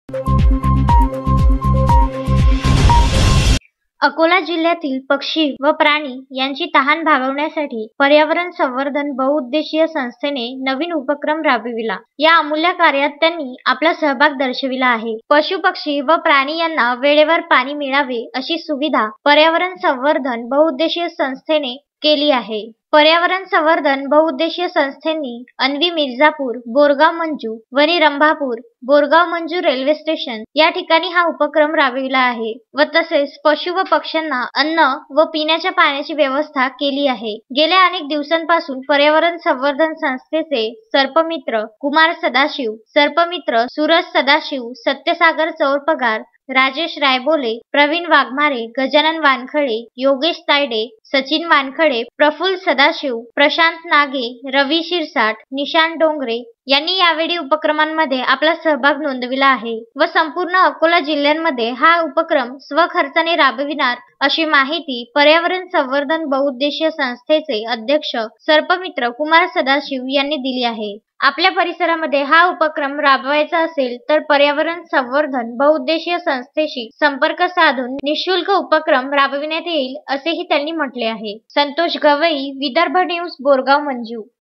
अकोला जिल्ह्यातील पक्षी व प्राणी यांची तहान भागवण्यासाठी पर्यावरण संवर्धन बहुउद्देशीय संस्थेने नवीन उपक्रम राबविला। या अमूल्य कार्यात त्यांनी आपला सहभाग दर्शविला आहे। पशु पक्षी व प्राणी यांना वेळेवर पाणी मिळावे अशी सुविधा पर्यावरण संवर्धन बहुउद्देशीय संस्थेने केली आहे। पर्यावरण संवर्धन बहुउद्देशीय संस्थेंनी अन्वी मिर्झापूर, बोरगाव मंजू, वनी रंभापूर, बोरगाव मंजू रेल्वे स्टेशन या ठिकाणी हा उपक्रम राबविला आहे व तसेच पशु व पक्ष्यांना अन्न व पिण्याच्या पाण्याची व्यवस्था केली आहे। गेल्या अनेक दिवसांपासून पर्यावरण संवर्धन संस्थेचे सर्पमित्र कुमार सदाशिव, सर्पमित्र सूरज सदाशिव, सत्यसागर चौरपगार, राजेश रायबोले, प्रवीण वाघमारे, गजानन वानखडे, योगेश तायडे, सचिन वानखडे, प्रफुल्ल सदाशिव, प्रशांत नागे, रवी शिरसाट, निशांत डोंगरे यांनी यावेळी उपक्रमांमध्ये आपला सहभाग नोंदविला आहे व संपूर्ण अकोला जिल्ह्यांमध्ये हा उपक्रम स्वखर्चाने राबविणार अशी माहिती पर्यावरण संवर्धन बहुउद्देशीय संस्थेचे अध्यक्ष सर्पमित्र कुमार सदाशिव यांनी दिली आहे। आपल्या परिसरामध्ये हा उपक्रम राबवायचा असेल तर पर्यावरण संवर्धन बहुउद्देशीय संस्थेशी संपर्क साधून निशुल्क उपक्रम राबविण्यात येईल असेही त्यांनी म्हटले आहे। संतोष गवई, विदर्भ न्यूज, बोरगाव मंजू।